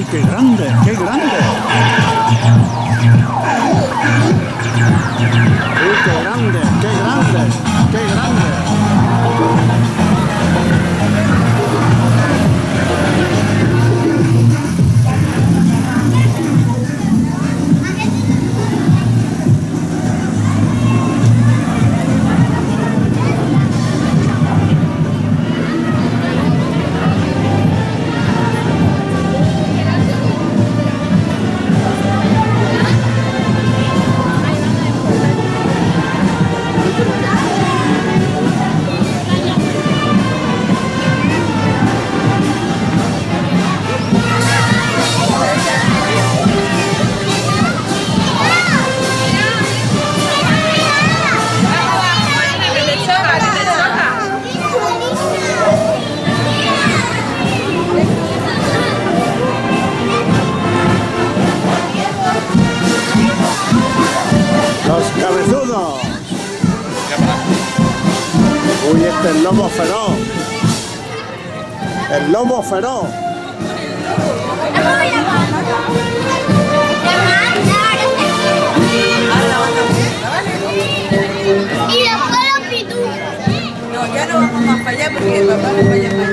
¡Qué grande! ¡Qué grande! ¡Qué grande! ¡Qué grande! ¡Qué grande! ¡Los cabezudos! ¡Uy, este es el lobo feroz! ¡El lobo feroz! Y después los pitufos. No, ya no vamos más para allá porque el papá nos vaya para allá.